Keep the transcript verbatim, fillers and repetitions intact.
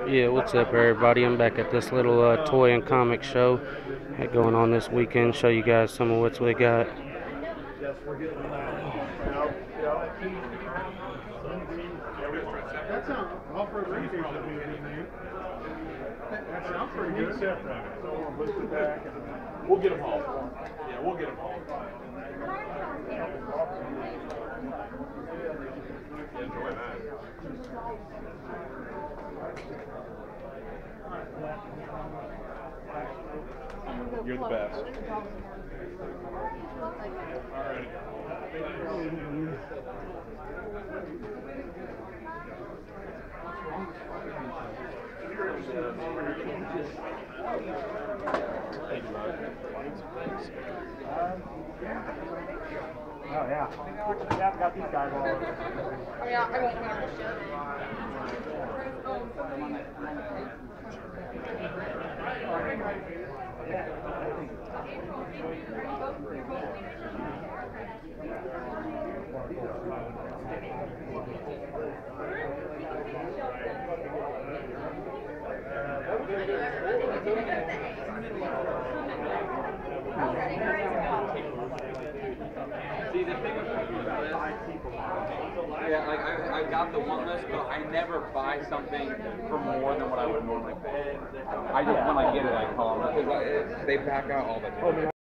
Yeah, what's up, everybody? I'm back at this little uh, toy and comic show uh, going on this weekend. Show you guys some of what we got. That sounds Alfred Reeves would be a good name. That sounds pretty good. So we'll boost it back. We'll get them home. Yeah, we'll get them home. Enjoy that. You're the best. All right. Thank you, bud. Oh, yeah. Yeah, I've got these guys all over. I mean, I, I won't put on the show. See, the thing with yeah, like I, I got the one list, but I never buy something for more than what I would normally pay. I just when I get it, I call them because I, they back out all the time.